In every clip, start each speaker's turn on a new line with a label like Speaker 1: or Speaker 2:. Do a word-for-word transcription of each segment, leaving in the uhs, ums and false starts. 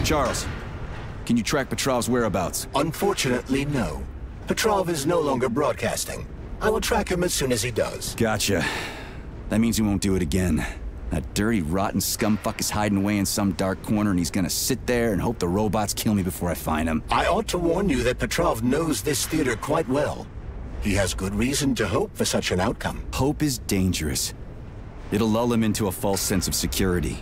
Speaker 1: Charles, can you track Petrov's whereabouts?
Speaker 2: Unfortunately, no. Petrov is no longer broadcasting. I will track him as soon as he does.
Speaker 1: Gotcha. That means he won't do it again. That dirty, rotten scumfuck is hiding away in some dark corner, and he's gonna sit there and hope the robots kill me before I find him.
Speaker 2: I ought to warn you that Petrov knows this theater quite well. He has good reason to hope for such an outcome.
Speaker 1: Hope is dangerous. It'll lull him into a false sense of security.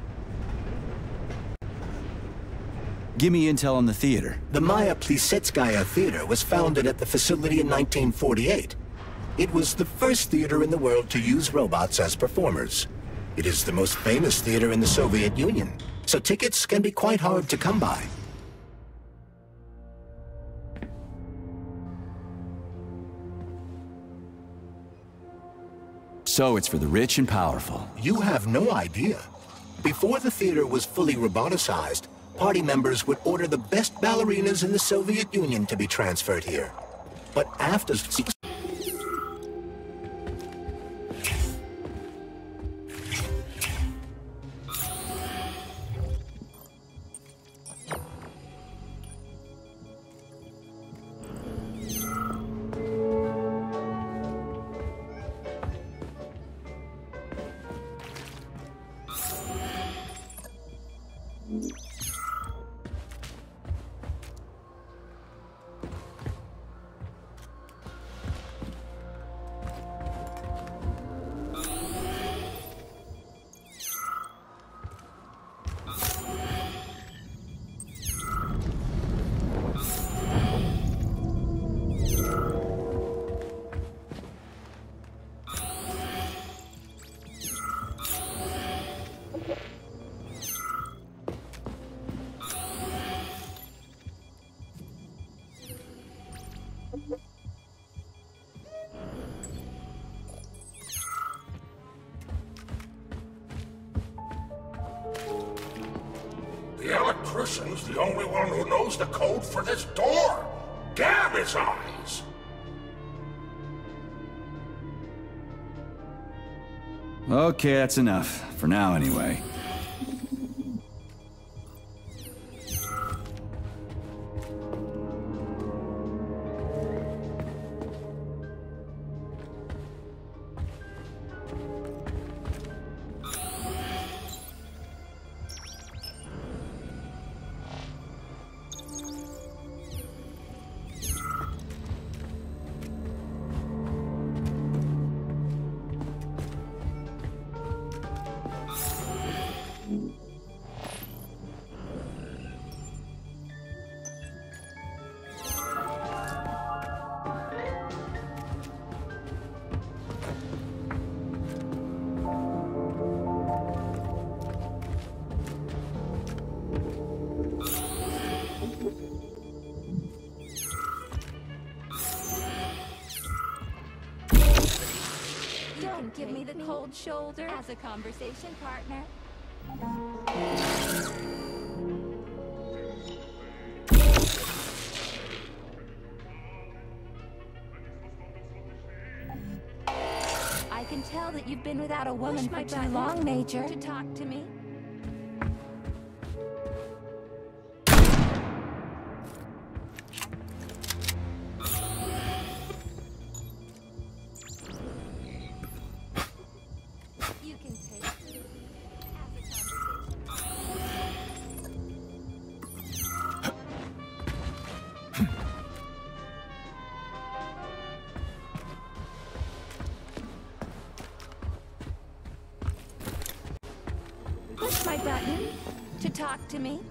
Speaker 1: Give me intel on the theater.
Speaker 2: The Maya Plisetskaya Theater was founded at the facility in nineteen forty-eight. It was the first theater in the world to use robots as performers. It is the most famous theater in the Soviet Union, so tickets can be quite hard to come by.
Speaker 1: So it's for the rich and powerful.
Speaker 2: You have no idea. Before the theater was fully roboticized, party members would order the best ballerinas in the Soviet Union to be transferred here. But after...
Speaker 3: The electrician's the only one who knows the code for this door. Damn his eyes!
Speaker 1: Okay, that's enough. For now, anyway.
Speaker 4: Give me the cold shoulder as a conversation partner. I can tell that you've been without a woman for too long, Major. To talk to me. Push my button to talk to me.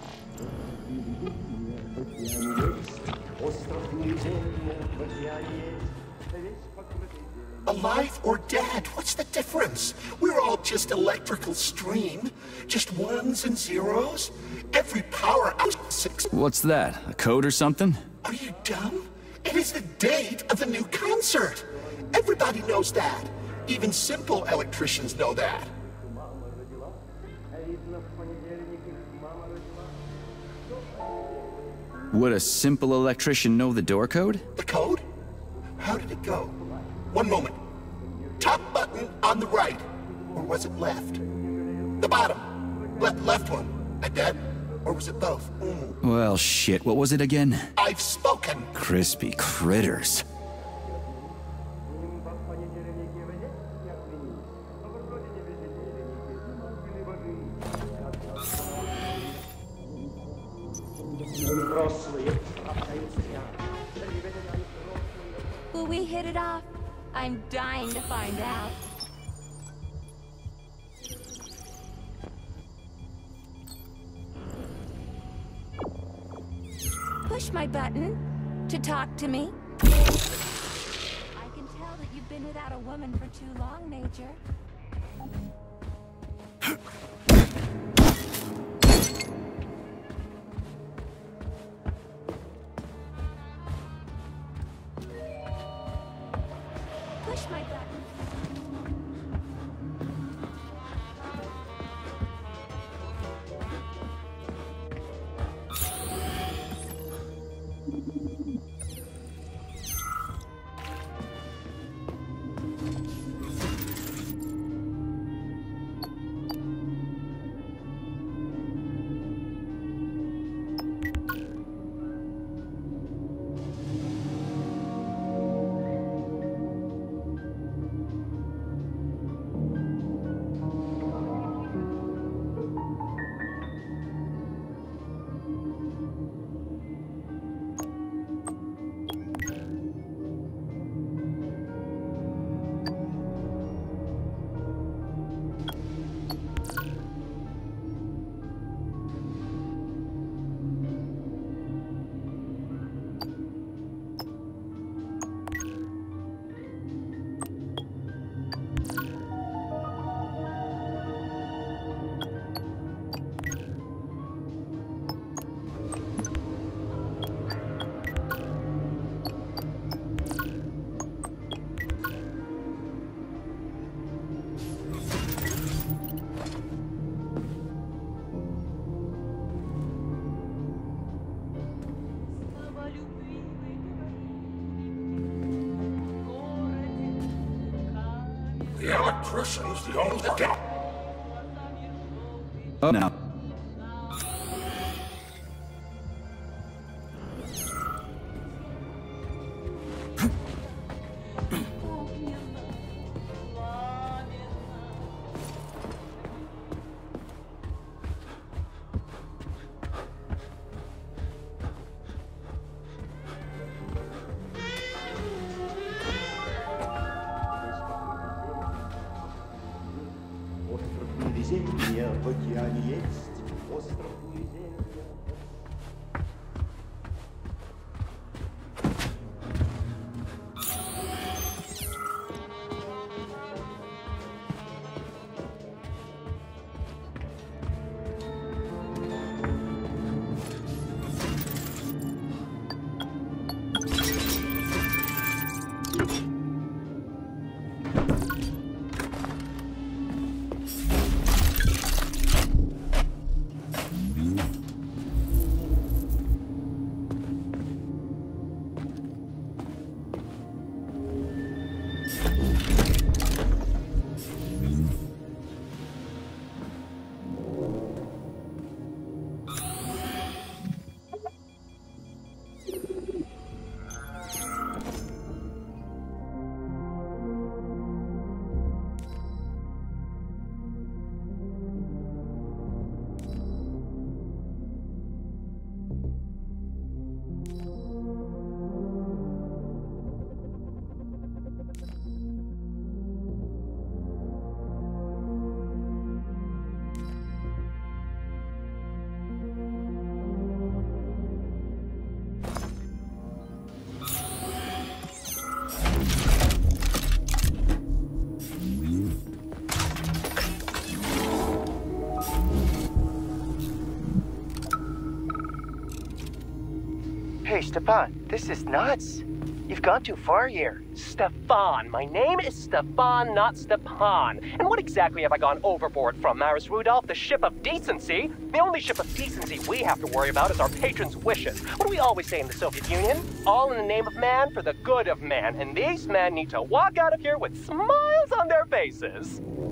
Speaker 2: Alive or dead? What's the difference? We're all just electrical stream. Just ones and zeros. Every power out six.
Speaker 1: What's that? A code or something?
Speaker 2: Are you dumb? It is the date of the new concert. Everybody knows that. Even simple electricians know that.
Speaker 1: Would a simple electrician know the door code?
Speaker 2: The code? How did it go? One moment. Top button on the right. Or was it left? The bottom. Le left one. Like that? Or was it both?
Speaker 1: Well, shit, what was it again?
Speaker 2: I've spoken!
Speaker 1: Crispy critters.
Speaker 4: Will we hit it off? I'm dying to find out. Push my button to talk to me. I can tell that you've been without a woman for too long, Major. Push my button.
Speaker 3: The electrician's the only one.
Speaker 1: Oh, no.
Speaker 5: Уединения в океане есть, остров уединения.
Speaker 6: Hey, Stefan, this is nuts. You've gone too far here.
Speaker 7: Stefan. My name is Stefan, not Stepan. And what exactly have I gone overboard from, Maris Rudolph? The ship of decency? The only ship of decency we have to worry about is our patrons' wishes. What do we always say in the Soviet Union? All in the name of man for the good of man. And these men need to walk out of here with smiles on their faces.
Speaker 6: I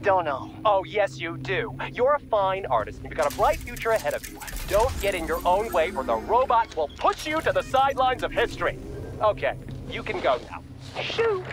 Speaker 6: don't know.
Speaker 7: Oh, yes, you do. You're a fine artist, and you've got a bright future ahead of you. Don't get in your own way, or the robots will push you to the sidelines of history. Okay, you can go now. Shoo!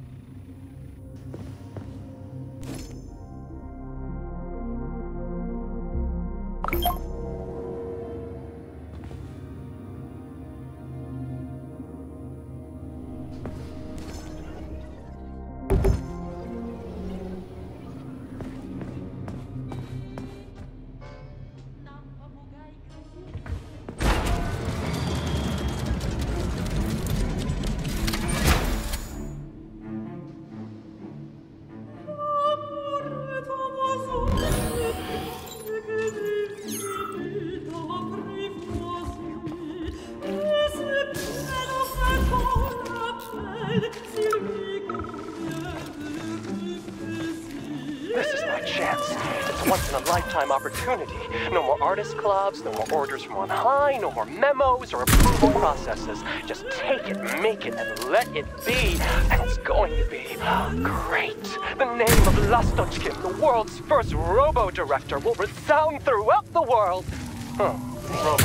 Speaker 7: This is my chance. It's a once-in-a-lifetime opportunity. No more artist clubs, no more orders from on high, no more memos or approval processes. Just take it, make it, and let it be. And it's going to be great. The name of Lastochkin, the world's first robo-director, will resound throughout the world. Huh. Robo.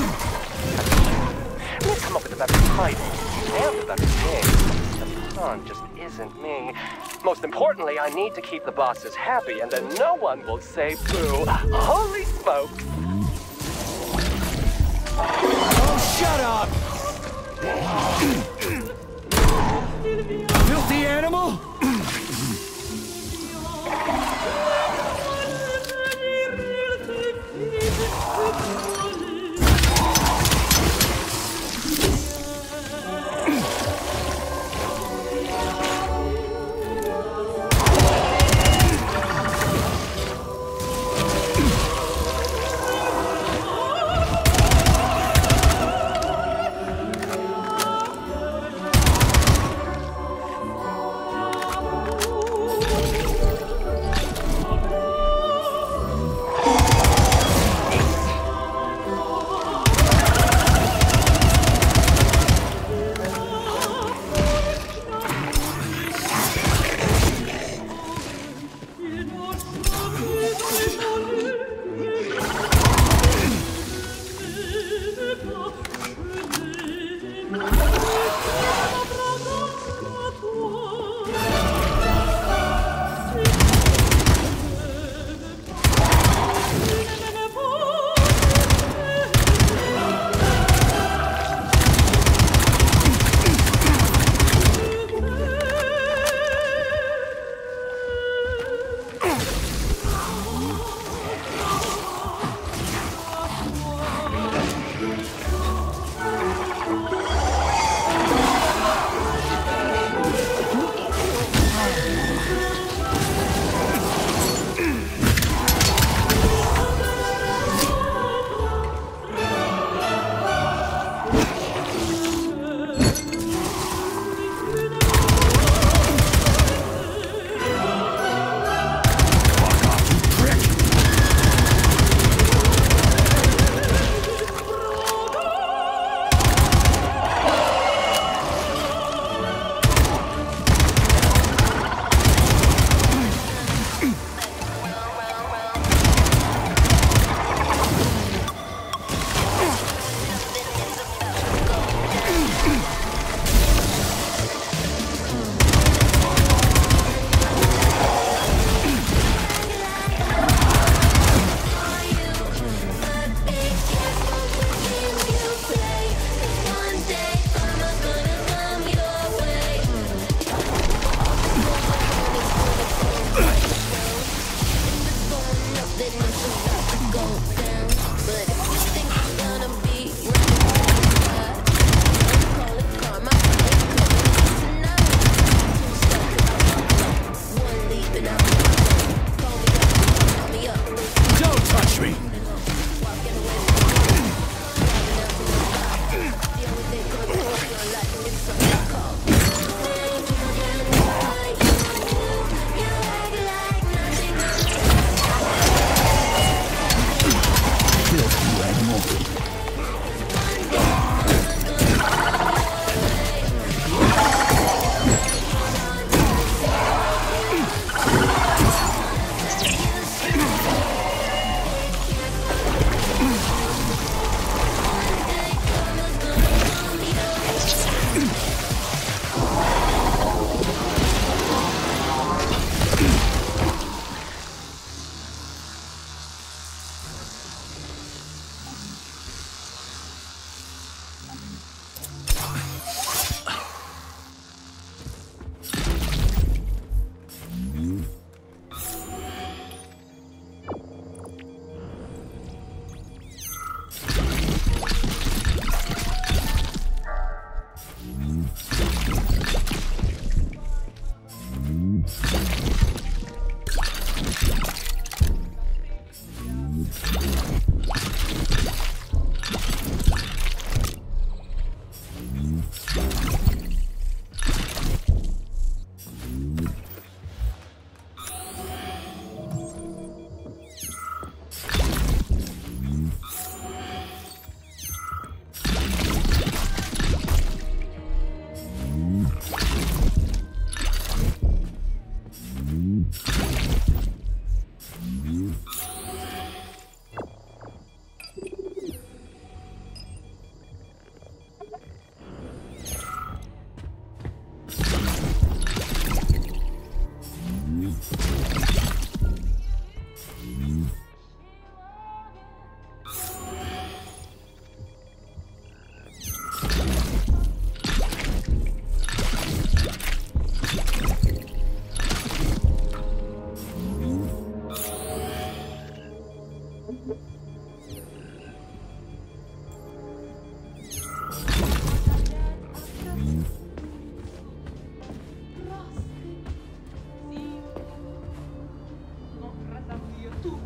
Speaker 7: I'm gonna come up with a better title and a better name. Stefan just isn't me. Most importantly, I need to keep the bosses happy, and then no one will say boo. Holy smokes!
Speaker 1: Oh, shut up! Filthy animal!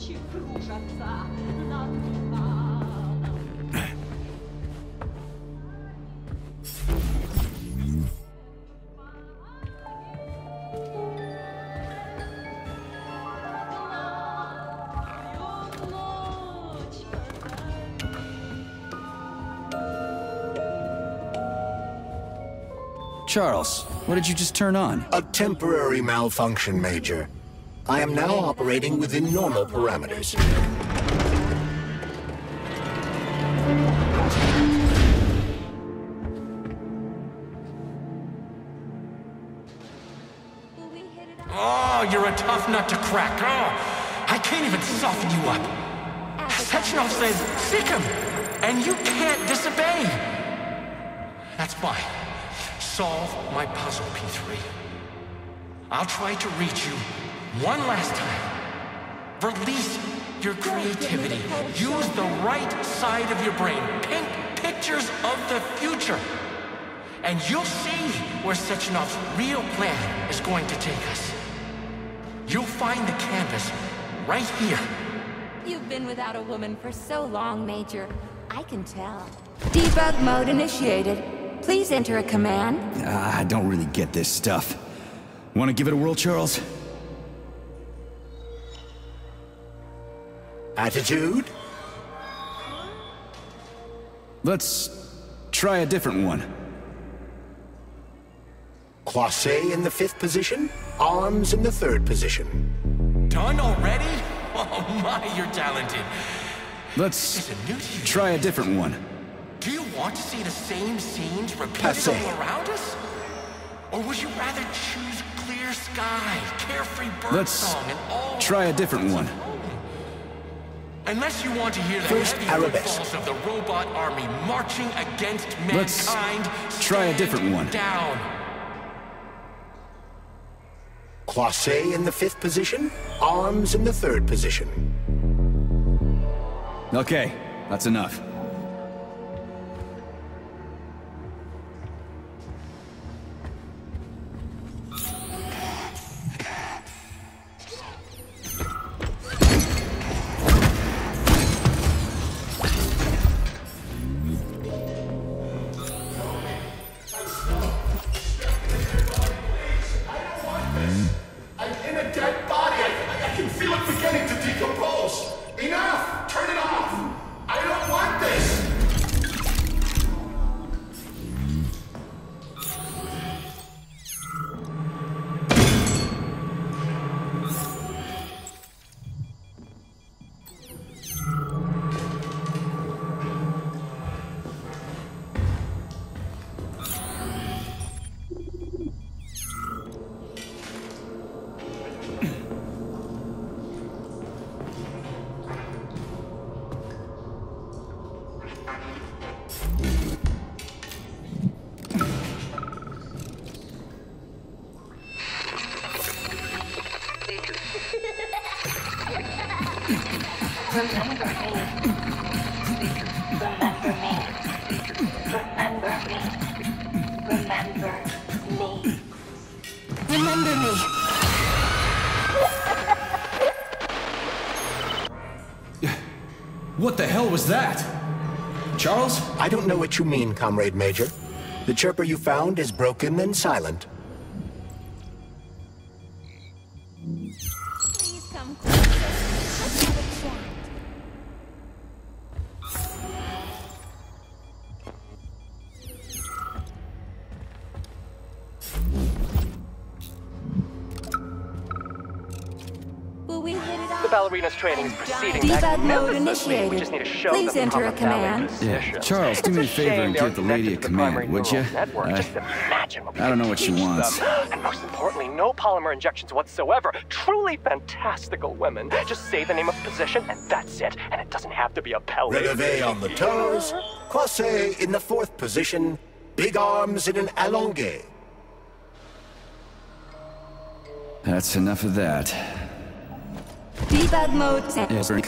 Speaker 8: ночи кружатся над туманом.
Speaker 1: Charles, what did you just turn on?
Speaker 2: A temporary malfunction, Major. I am now operating within normal parameters.
Speaker 3: Oh, you're a tough nut to crack. Oh, I can't even soften you up. Sechenov says, sick him, and you can't disobey. That's fine. Solve my puzzle, P three. I'll try to reach you one last time. Release your creativity. Use the right side of your brain. Paint pictures of the future. And you'll see where Sechenov's real plan is going to take us. You'll find the canvas right here.
Speaker 4: You've been without a woman for so long, Major. I can tell. Debug mode initiated. Please enter a command.
Speaker 1: Ah, I don't really get this stuff. Want to give it a whirl, Charles?
Speaker 2: Attitude?
Speaker 1: Let's try a different one.
Speaker 2: Croisé in the fifth position, arms in the third position.
Speaker 3: Done already? Oh my, you're talented.
Speaker 1: Let's
Speaker 3: This is new to you.
Speaker 1: try a different one.
Speaker 3: Do you want to see the same scenes repeated
Speaker 2: Passé.
Speaker 3: all around us? Or would you rather choose clear sky, carefree bird
Speaker 1: Let's
Speaker 3: song, and all
Speaker 1: try a different one.
Speaker 3: Unless you want to hear the
Speaker 2: First
Speaker 3: heavy
Speaker 2: arabesque.
Speaker 3: footfalls of the robot army marching against
Speaker 1: Let's
Speaker 3: mankind,
Speaker 1: try a
Speaker 3: stand
Speaker 1: different one.
Speaker 3: Down.
Speaker 2: Croisé in the fifth position, arms in the third position.
Speaker 1: Okay, that's enough.
Speaker 3: I'm in a dead body. I, I can feel it beginning to decompose. Enough! Turn it off! I don't want this!
Speaker 8: Remember me. Remember me. Remember me. Remember me.
Speaker 4: Remember me.
Speaker 1: What the hell was that? Charles?
Speaker 2: I don't know what you mean, Comrade Major. The chirper you found is broken and silent.
Speaker 4: Please come closer. Let's have a chat. Will we hit it off?
Speaker 7: The ballerina's training is proceeding
Speaker 4: Debug mode
Speaker 7: magnificently. We
Speaker 4: initiated.
Speaker 7: just need to show
Speaker 4: Please
Speaker 7: them
Speaker 4: enter
Speaker 7: how
Speaker 4: a
Speaker 7: the
Speaker 4: command.
Speaker 7: ballet
Speaker 1: Yeah,
Speaker 7: positions.
Speaker 1: Charles, do me a
Speaker 7: It's
Speaker 1: favor
Speaker 7: shame
Speaker 1: and
Speaker 7: they
Speaker 1: give the
Speaker 7: aren't
Speaker 1: lady a
Speaker 7: connected to the
Speaker 1: command,
Speaker 7: primary
Speaker 1: would
Speaker 7: neural
Speaker 1: ya?
Speaker 7: network.
Speaker 1: I-
Speaker 7: Just imagine what we
Speaker 1: I don't know
Speaker 7: could
Speaker 1: what she
Speaker 7: teach
Speaker 1: wants.
Speaker 7: them. And most importantly, no polymer injections whatsoever. Truly fantastical women. Just say the name of the position, and that's it. And it doesn't have to be a pellet.
Speaker 2: Releve on the toes, croisé in the fourth position, big arms in an allongé.
Speaker 1: That's enough of that.
Speaker 4: Debug mode set.
Speaker 1: Yes, sir.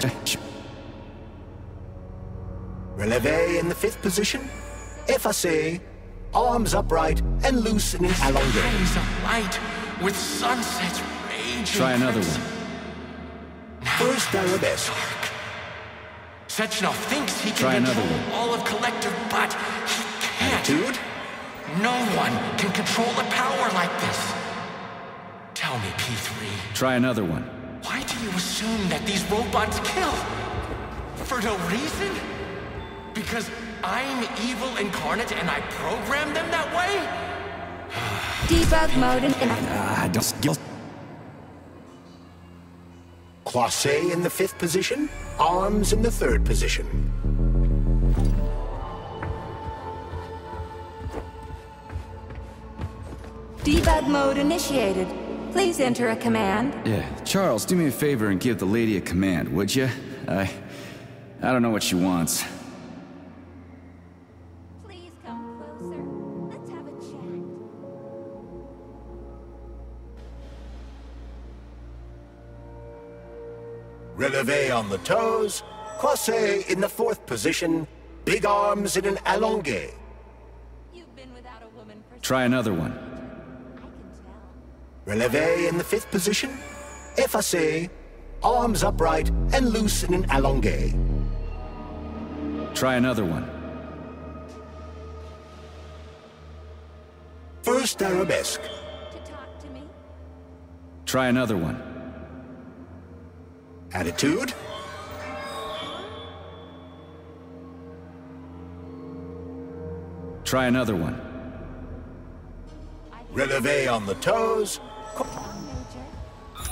Speaker 2: Releve in the fifth position, effacé, arms upright and loose in an allongé.
Speaker 3: Rays of light with sunsets raging.
Speaker 1: Try another
Speaker 3: crimson.
Speaker 1: one.
Speaker 3: Now
Speaker 2: First arabesque.
Speaker 3: Dark. Sechenov thinks he can
Speaker 1: Try another
Speaker 3: control
Speaker 1: one.
Speaker 3: all of Collective, but he can't.
Speaker 2: Attitude.
Speaker 3: No one can control a power like this. Tell me, P three.
Speaker 1: Try another one.
Speaker 3: Why do you assume that these robots kill? For no reason? Because I'm evil incarnate and I programmed them that way?
Speaker 4: Debug mode and...
Speaker 1: Ah, don't skill.
Speaker 2: Croisset in the fifth position. Arms in the third position.
Speaker 4: Debug mode initiated. Please enter a command.
Speaker 1: Yeah, Charles, do me a favor and give the lady a command, would you? I... I don't know what she wants.
Speaker 4: Please come closer. Let's have a chat.
Speaker 2: Relevé on the toes. Croisset in the fourth position. Big arms in an allongé.
Speaker 4: You've been without a woman for...
Speaker 1: Try another one.
Speaker 4: I can tell.
Speaker 2: Relevé in the fifth position. Effacé. Arms upright and loose in an allongé.
Speaker 1: Try another one.
Speaker 2: First arabesque.
Speaker 4: To talk to me?
Speaker 1: Try another one.
Speaker 2: Attitude.
Speaker 1: Try another one.
Speaker 2: Relevé on the toes.
Speaker 4: Major.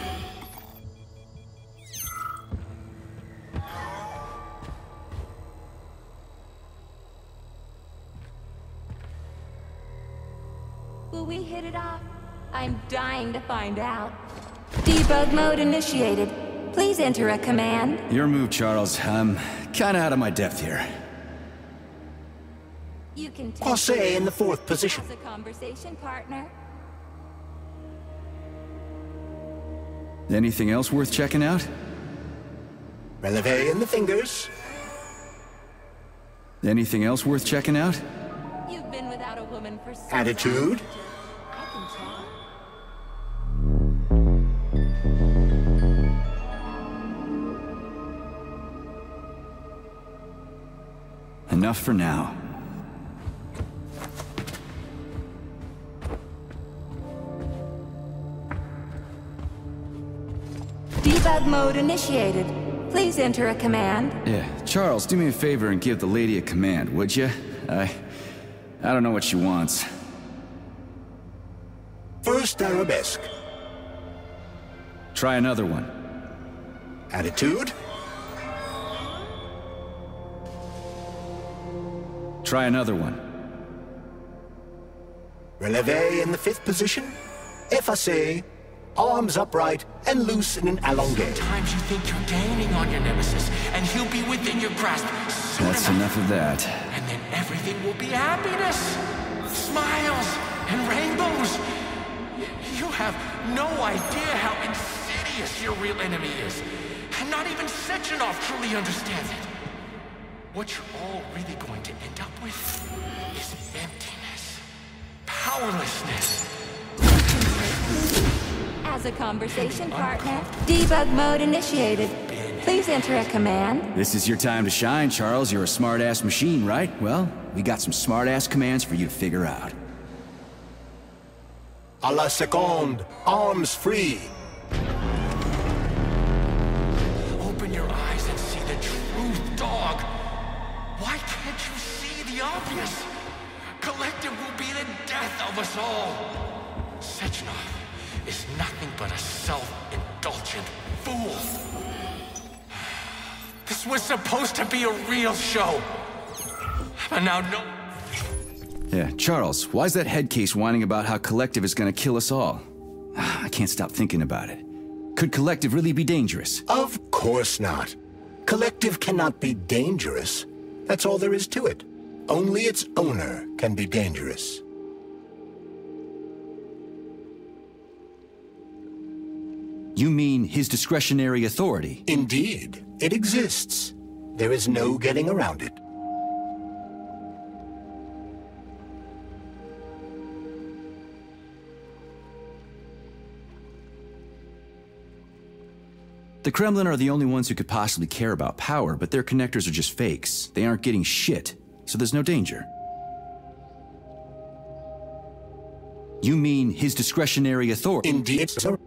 Speaker 4: Will we hit it off? I'm dying to find out. Debug mode initiated. Please enter a command.
Speaker 1: Your move, Charles. I'm kinda out of my depth here.
Speaker 4: You can take
Speaker 2: Croisset
Speaker 4: it
Speaker 2: in the fourth position.
Speaker 4: as a conversation partner.
Speaker 1: Anything else worth checking out?
Speaker 2: Relevé in the fingers.
Speaker 1: Anything else worth checking out?
Speaker 4: You've been without a woman for so
Speaker 2: Attitude.
Speaker 4: long. I can tell.
Speaker 1: Enough for now.
Speaker 4: Debug mode initiated. Please enter a command.
Speaker 1: Yeah, Charles, do me a favor and give the lady a command, would you? I... I don't know what she wants.
Speaker 2: First arabesque.
Speaker 1: Try another one.
Speaker 2: Attitude.
Speaker 1: Try another one.
Speaker 2: Relevé in the fifth position. Effacé. Arms upright and loose in an allongé.
Speaker 3: Sometimes you think you're gaining on your nemesis, and he'll be within your grasp soon
Speaker 1: That's
Speaker 3: enough.
Speaker 1: enough of that.
Speaker 3: And then everything will be happiness, smiles, and rainbows. You have no idea how insidious your real enemy is. And not even Sechenov truly understands it. What you're all really going to end up with is emptiness, powerlessness.
Speaker 4: As a conversation partner. Debug mode initiated. Please enter a command.
Speaker 1: This is your time to shine, Charles. You're a smart-ass machine, right? Well, we got some smart-ass commands for you to figure out.
Speaker 2: A la seconde. Arms free.
Speaker 3: Open your eyes and see the truth, dog. Why can't you see the obvious? Collective will be the death of us all. Sechenov is nothing but a self-indulgent fool. This was supposed to be a real show. But now no...
Speaker 1: Yeah, Charles, why's that head case whining about how Collective is gonna kill us all? I can't stop thinking about it. Could Collective really be dangerous?
Speaker 2: Of course not. Collective cannot be dangerous. That's all there is to it. Only its owner can be dangerous.
Speaker 1: You mean his discretionary authority?
Speaker 2: Indeed, it exists. There is no getting around it.
Speaker 1: The Kremlin are the only ones who could possibly care about power, but their connectors are just fakes. They aren't getting shit, so there's no danger. You mean his discretionary authority?
Speaker 2: Indeed, sir.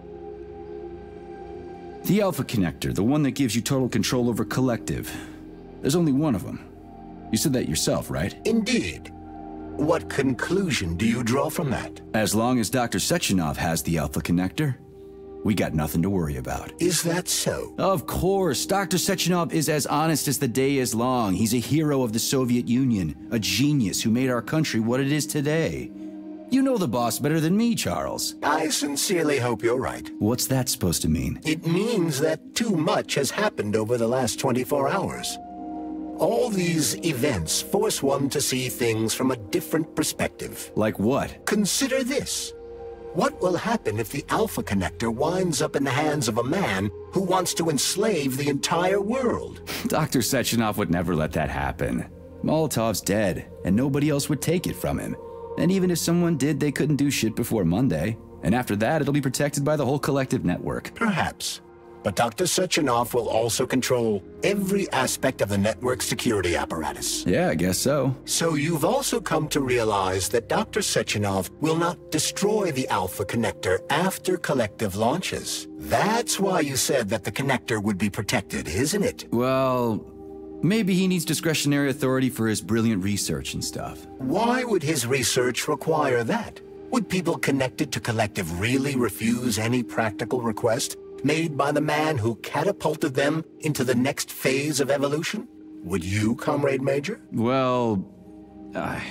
Speaker 1: The Alpha Connector, the one that gives you total control over Collective. There's only one of them. You said that yourself, right?
Speaker 2: Indeed. What conclusion do you draw from that?
Speaker 1: As long as Doctor Sechenov has the Alpha Connector, we got nothing to worry about.
Speaker 2: Is that so?
Speaker 1: Of course. Doctor Sechenov is as honest as the day is long. He's a hero of the Soviet Union, a genius who made our country what it is today. You know the boss better than me, Charles.
Speaker 2: I sincerely hope you're right.
Speaker 1: What's that supposed to mean?
Speaker 2: It means that too much has happened over the last twenty-four hours. All these events force one to see things from a different perspective.
Speaker 1: Like what?
Speaker 2: Consider this. What will happen if the Alpha Connector winds up in the hands of a man who wants to enslave the entire world?
Speaker 1: Doctor Sechenov would never let that happen. Molotov's dead, and nobody else would take it from him. And even if someone did, they couldn't do shit before Monday. And after that, it'll be protected by the whole collective network.
Speaker 2: Perhaps. But Doctor Sechenov will also control every aspect of the network security apparatus.
Speaker 1: Yeah, I guess so.
Speaker 2: So you've also come to realize that Doctor Sechenov will not destroy the Alpha Connector after Collective launches. That's why you said that the Connector would be protected, isn't it?
Speaker 1: Well, maybe he needs discretionary authority for his brilliant research and stuff.
Speaker 2: Why would his research require that? Would people connected to Collective really refuse any practical request made by the man who catapulted them into the next phase of evolution? Would you, Comrade Major?
Speaker 1: Well, I...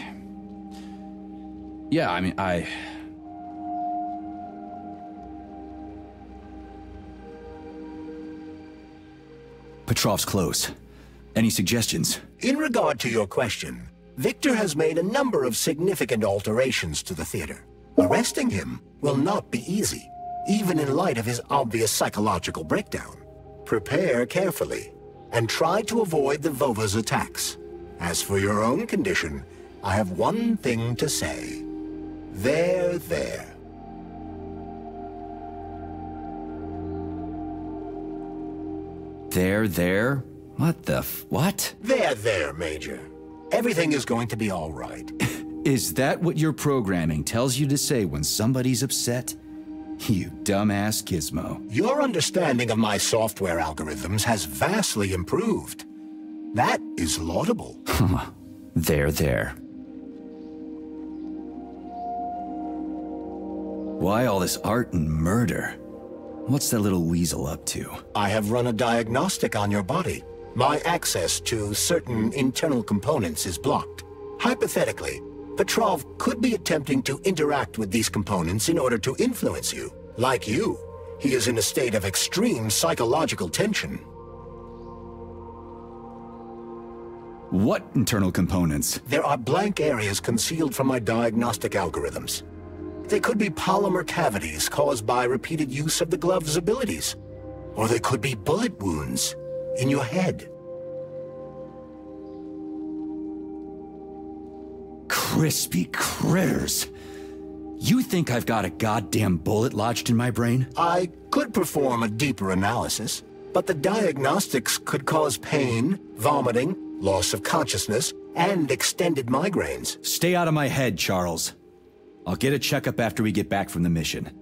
Speaker 1: Yeah, I mean, I... Petrov's close. Any suggestions?
Speaker 2: In regard to your question, Victor has made a number of significant alterations to the theater. Arresting him will not be easy, even in light of his obvious psychological breakdown. Prepare carefully, and try to avoid the Vova's attacks. As for your own condition, I have one thing to say. There, there.
Speaker 1: There, there? What the f- what?
Speaker 2: There, there, Major. Everything is going to be all right.
Speaker 1: Is that what your programming tells you to say when somebody's upset? You dumbass gizmo.
Speaker 2: Your understanding of my software algorithms has vastly improved. That is laudable.
Speaker 1: There, there. Why all this art and murder? What's that little weasel up to?
Speaker 2: I have run a diagnostic on your body. My access to certain internal components is blocked. Hypothetically, Petrov could be attempting to interact with these components in order to influence you. Like you, he is in a state of extreme psychological tension.
Speaker 1: What internal components?
Speaker 2: There are blank areas concealed from my diagnostic algorithms. They could be polymer cavities caused by repeated use of the glove's abilities. Or they could be bullet wounds in your head.
Speaker 1: Crispy critters. You think I've got a goddamn bullet lodged in my brain?
Speaker 2: I could perform a deeper analysis, but the diagnostics could cause pain, vomiting, loss of consciousness, and extended migraines.
Speaker 1: Stay out of my head, Charles. I'll get a checkup after we get back from the mission.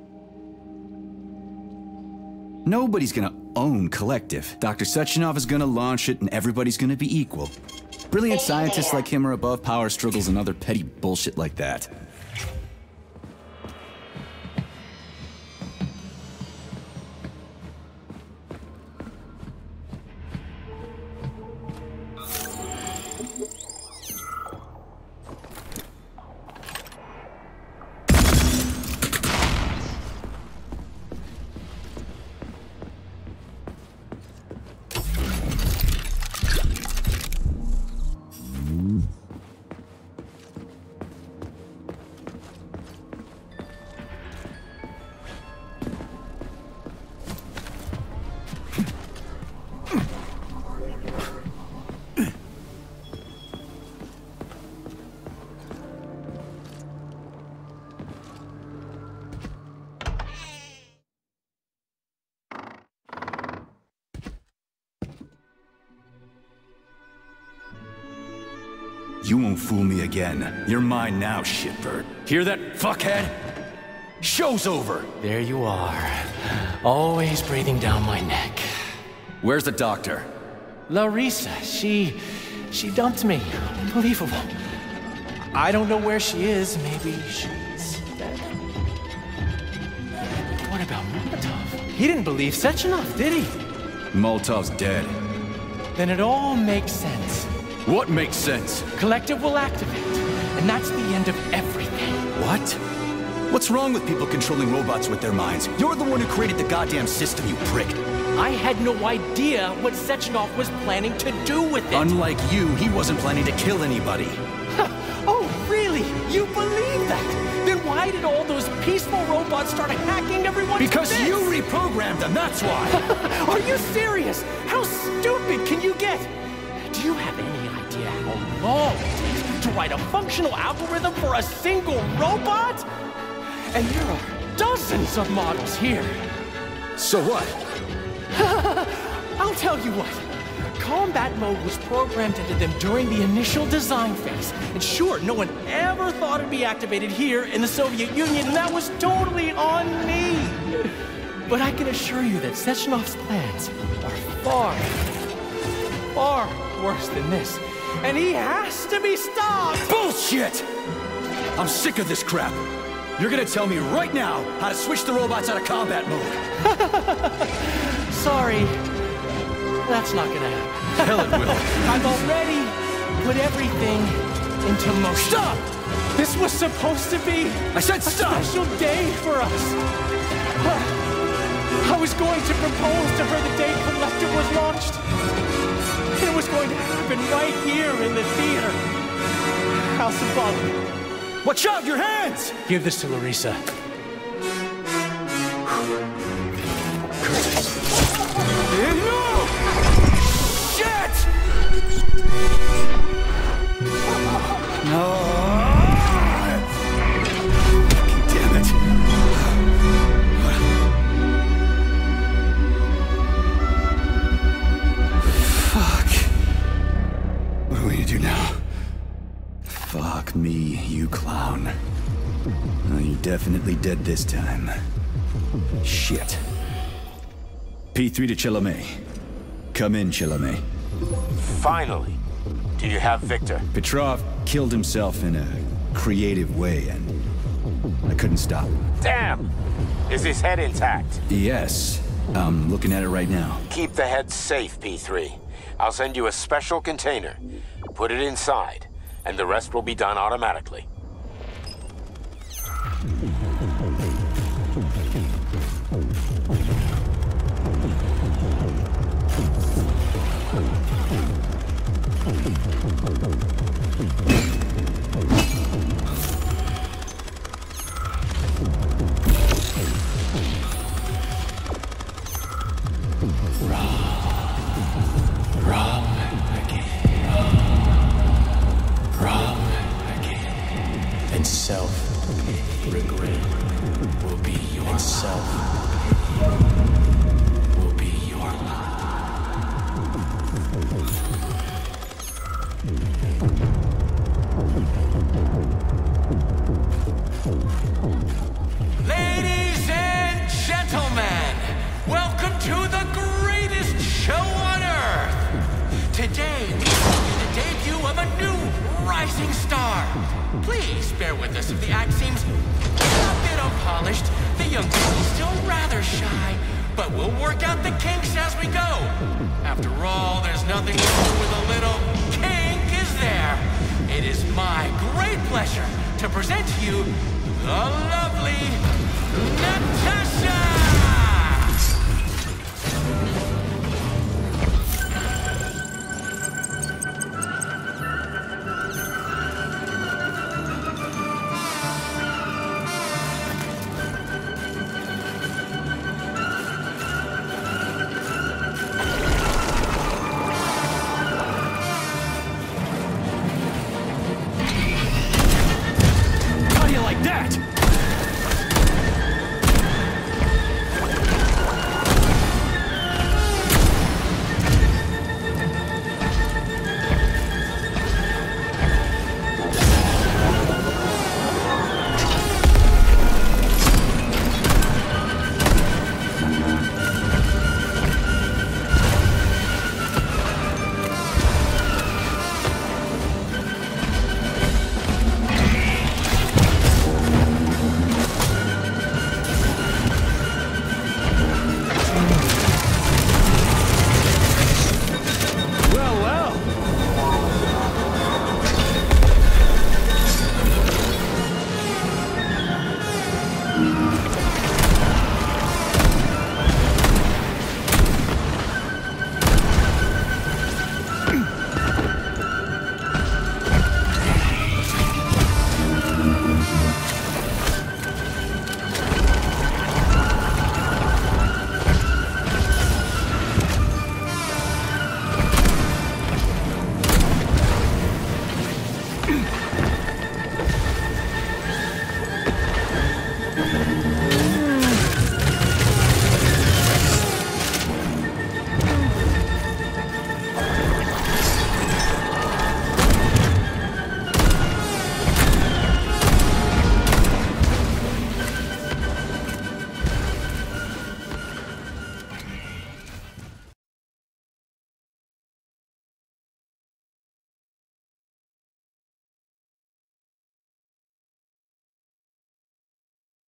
Speaker 1: Nobody's gonna own Collective. Doctor Sechenov is gonna launch it and everybody's gonna be equal. Brilliant scientists like him are above power struggles and other petty bullshit like that. You won't fool me again. You're mine now, shitbird. Hear that, fuckhead? Show's over!
Speaker 3: There you are. Always breathing down my neck.
Speaker 1: Where's the doctor?
Speaker 3: Larissa, she... she dumped me. Unbelievable. I don't know where she is. Maybe she's dead. What about Molotov? He didn't believe Sechenov, did he?
Speaker 1: Molotov's dead.
Speaker 3: Then it all makes sense.
Speaker 1: What makes sense?
Speaker 3: Collective will activate, and that's the end of everything.
Speaker 1: What? What's wrong with people controlling robots with their minds? You're the one who created the goddamn system, you prick.
Speaker 3: I had no idea what Sechenov was planning to do with it.
Speaker 1: Unlike you, he wasn't planning to kill anybody.
Speaker 3: Oh, really? You believe that? Then why did all those peaceful robots start hacking everyone?
Speaker 1: Because you reprogrammed them, that's why!
Speaker 3: Are you serious? How stupid can you get? Do you have any idea how long it takes to write a functional algorithm for a single robot? And there are dozens of models here.
Speaker 1: So what?
Speaker 3: I'll tell you what. Combat mode was programmed into them during the initial design phase. And sure, no one ever thought it'd be activated here in the Soviet Union, and that was totally on me. But I can assure you that Sechenov's plans are far, far worse than this. And he has to be stopped!
Speaker 1: Bullshit! I'm sick of this crap. You're gonna tell me right now how to switch the robots out of combat mode.
Speaker 3: Sorry. That's not gonna happen.
Speaker 1: Hell it will.
Speaker 3: I've already put everything into motion.
Speaker 1: Stop!
Speaker 3: This was supposed to be
Speaker 1: I said stop!
Speaker 3: a special day for us. I was going to propose to her the day Collective was launched. It was going to happen right here in the theater. How symbolic.
Speaker 1: Watch out, your hands!
Speaker 3: Give this to Larissa.
Speaker 1: No! Shit! No! Damn it. Fuck. What are we gonna do now? Fuck me, you clown. Oh, you're definitely dead this time. Shit. P three to Chalamet. Come in, Chalamet.
Speaker 9: Finally. Do you have Victor?
Speaker 1: Petrov killed himself in a creative way, and I couldn't stop him.
Speaker 9: Damn! Is his head intact?
Speaker 1: Yes. I'm looking at it right now.
Speaker 9: Keep the head safe, P three. I'll send you a special container. Put it inside, and the rest will be done automatically.
Speaker 3: Wrong again. Wrong again. And self-regret will be your self. Will be your
Speaker 10: Ladies and gentlemen, welcome to the greatest show on Earth. Today, we see the debut of a new rising star. Please bear with us if the act seems a bit unpolished. The young lady's still rather shy, but we'll work out the kinks as we go. After all, there's nothing wrong with a little kink, is there? It is my great pleasure to present to you the lovely